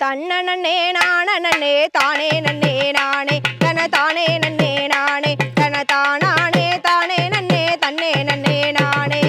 தன்னே நானே தானே நன்னே நானே தன தானே நன்னே நானே தன தானே தானே நன்னே தன்னே நன்னே நானே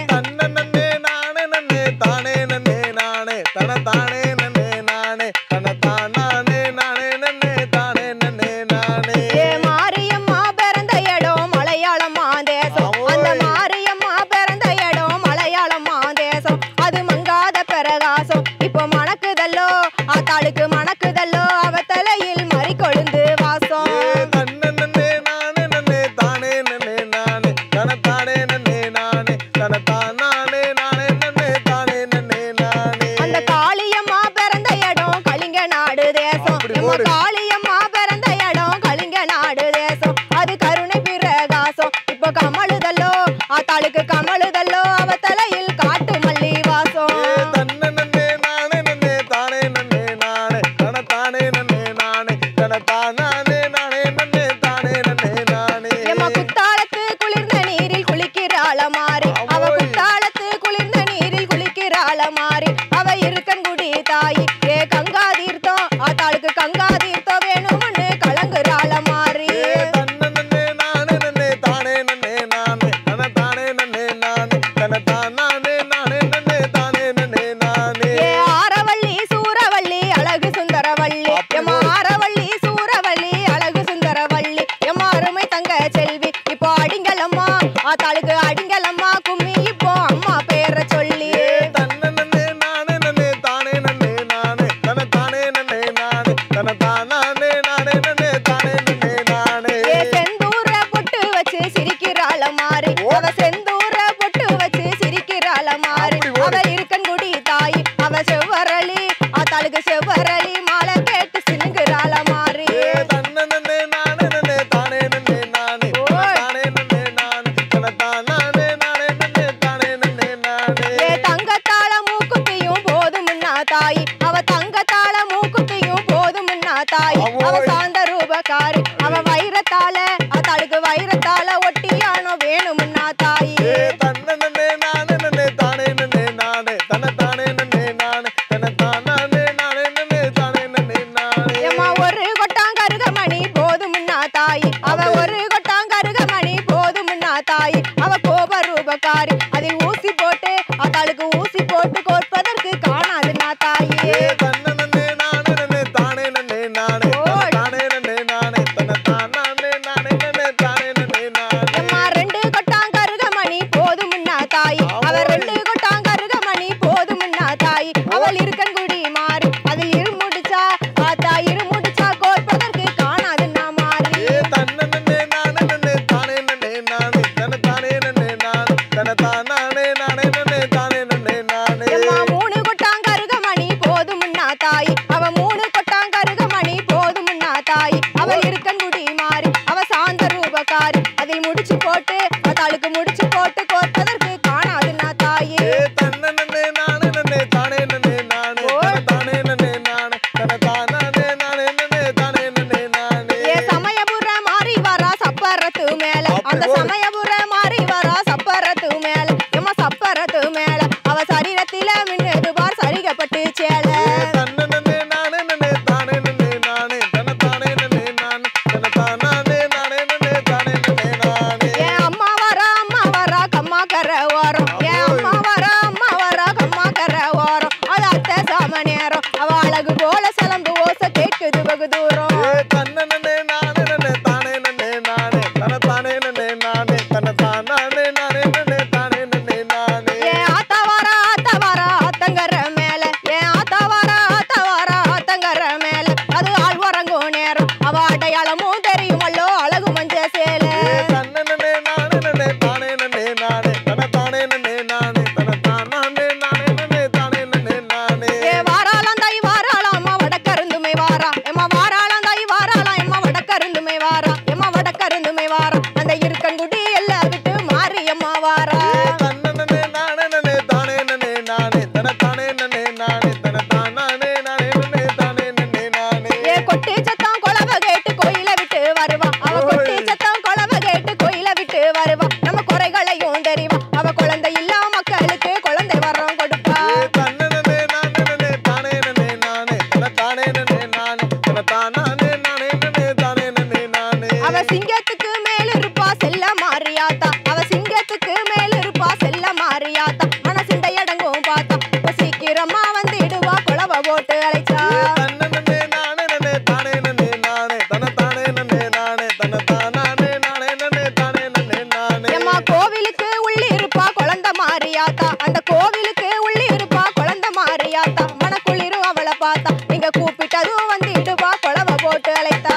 தன்னே நானே நன்னே தானே நன்னே நானே தன தானே நன்னே நானே தன தானே நானே நன்னே தானே நன்னே நானே. மாரியம்மா பிறந்த இடம் மலையாளம்மா தேசம். அந்த மாரியம்மா பிறந்த இடம் மலையாளம்மா தேசம். அது மங்காத பிரகாசம் இப்போ மணக்குதல்லோ ஆத்தாளுக்கு மணக்குதல்லோ அவ தலையில் மறி கொழுந்து வாசம். தன்னே நானே நன்னே தானே நன்னே நானே தன தானே நன்னே நானே தன தானே நானே நன்னே தானே நன்னே நானே. அந்த காளியம்மா பிறந்த இடம் கலிங்க நாடு தேசம். காளியம்மா பிறந்த இடம் கலிங்க நாடு தேசம். அது கருணை பிரகாசம் இப்போ கமழுதல்லோ ஆத்தாளுக்கு கமழுதல்லோ அவ தலையில் காட்டு மல்லி வாசம். தன்னே நானே நன்னே தானே நன்னே நானே தன தானே நன்னே நானே தன தானே நானே நன்னே தானே நன்னே நானே. எம்மா குத்தாலத்து குளிர்ந்த நீரில் குளிக்கிறாள மாறி அவ குத்தாலத்து குளிர்ந்த நீரில் குளிக்கிறாள மாறி அவ இருக்கன்குடி தாயி ஏ கங்கா தீர்த்தம் ஆத்தாளுக்கு கங்கா தீர்த்தம் வேணும்னு கலங்குறாள மாறி. தன்னே நானே நன்னே தானே நன்னே நானே தன தானே நன்னே நானே தன தானே நானே நன்னே தானே நன்னே நானே. ஏ ஆரவள்ளி சூரவள்ளி அழகு சுந்தரவள்ளி எம்மா ஆரவள்ளி சூரவள்ளி அழகு சுந்தரவள்ளி எம்மா அருமை தங்க செல்வி இப்போ அடிங்கலம்மா ஆத்தாளுக்கு அடிங்கலம்மா கும்மி இப்போ அம்மா பேரை சொல்லி. தன்னே நானே நன்னே தானே நன்னே நானே தன தானே நன்னே நானே தன தானே நானே நன்னே தானே நன்னே நானே. ஏ செந்தூர பொட்டு வச்சு சிரிக்கிறாள மாறி அவ செந்தூர பொட்டு வச்சு சிரிக்கிறாள மாறி அவ இருக்கன்குடி தாய் அவ செவ்வரளி ஆத்தாளுக்கு செவ்வரளி மாலை கேட்டு சினுங்குறாள மாறி. தன்னே நானே நன்னே தானே நன்னே நானே தானே நன்னே நானே தன தானே நானே நன்னே தானே நன்னே நானே. ஏ தங்கத்தாள மூக்குத்தியும் போதும்னா தாய் அவ தங்கத்தாள மூக்குத்தியும் போதும்னா தாய் அவ சாந்த ரூபக்காரி அவ வைரத்தால ஆத்தாளுக்கு வைரத்தால ஒட்டியானோ வேணும்னா தாய். தன்னே நானே நன்னே தானே நன்னே நானே தன தானே நன்னே நானே தன தானே நானே நன்னே தானே நன்னே நானே. எம்மா ஒரு கொட்டாங்கருகமணி போதும்னா தாய் அவ ஒரு கொட்டாங்கருகமணி போதும்னா தாய் அவ கோப ரூபக்காரி அதில் ஊசி போட்டு ஆத்தாளுக்கு ஊசி போட்டு கோர்ப்பதற்கு காணாதுன்னா தாயே. தன்னே நானே நன்னே தானே நன்னே நானே தன தானே நன்னே நானே தன தானே நானே நன்னே தானே நன்னே நானே. எம்மா ரெண்டு கொட்டாங்கருகமணி போதும்னா தாய் அவ ரெண்டு கொட்டாங்கருகமணி போதும்னா தாய் அவள் இருக்கன்குடி மாறி அதில் இருமுடிச்சா ஆத்தா இருமுடிச்சா கோர்ப்பதற்கு காணாதுன்னா மாறி. தன்னே நானே நன்னே தானே நன்னே நானே தன தானே நன்னே நானே தன தானே நானே நன்னே தானே நன்னே நானே. எம்மா மூணு கொட்டாங்கருகமணி போதும்னா தாய் அவ மூணு கொட்டாங்கருகமணி போதும்னா தாய் அவள் இருக்கன்குடி மாறி அவ சாந்த ரூபக்காரி அதில் முடிச்சு போட்டு ஆத்தாளுக்கு முடிச்சு போட்டு கோர்ப்பதற்கு காணாதுன்னா தாயே. தன்னே நானே நன்னே தானே நன்னே நானே தன தானே நன்னே நானே தன தானே நானே நன்னே தானே நன்னே நானே. ஏ சமயபுர மாறி வரா சப்பரத்து மேல அந்த சமயபுர மாறி வரா சப்பரத்து மேல எம்மா சப்பரத்து மேல மாறியாத்தா மனசுண்ட இடங்கும் பார்த்தா இப்ப சீக்கிரமா வந்துடுவா குழவ போட்டு அழைச்சா தன்னே நானே நன்னே தானே நன்னே நானே தனத்தானே நன்னே நானே தனத்தானே நானே நன்னே தானே நன்னே நானே எம்மா கோவிலுக்கு உள்ளி இருப்பா குழந்தை மாறியாத்தா அந்த கோவிலுக்கு உள்ளி இருப்பா குழந்தை மாறியாத்தா மனக்குளிரும் அவளை பார்த்தா நீங்க கூப்பிட்டதும் வந்துடுவா குழவ போட்டு அழைத்தா